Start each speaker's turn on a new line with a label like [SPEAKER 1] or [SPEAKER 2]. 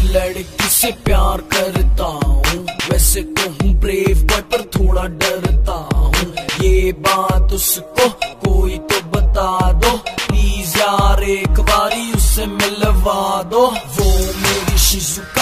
[SPEAKER 1] लड़की से प्यार करता हूँ, वैसे तो हूँ ब्रेव बॉय पर थोड़ा डरता हूँ। ये बात उसको कोई तो बता दो प्लीज यार, एक बारी उससे मिलवा दो। वो मेरी शिजुका